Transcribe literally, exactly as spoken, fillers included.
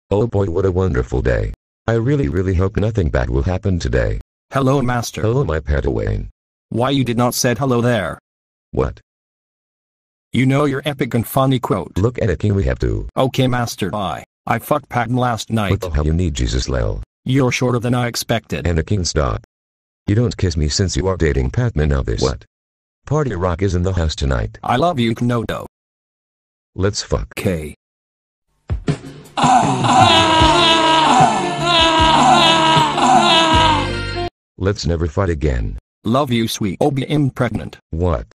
Oh boy, what a wonderful day. I really really hope nothing bad will happen today. Hello, Master. Hello, my Padawan. Why you did not said hello there? What? You know your epic and funny quote. Look at it, King, we have to. Okay, Master. I I fucked Patton last night. What the hell you need, Jesus Lel? You're shorter than I expected. Anakin, stop. You don't kiss me since you are dating Padme now this. What? Party Rock is in the house tonight. I love you, Knodo. Let's fuck. K. Let's never fight again. Love you, sweet. Oh, be impregnant. What?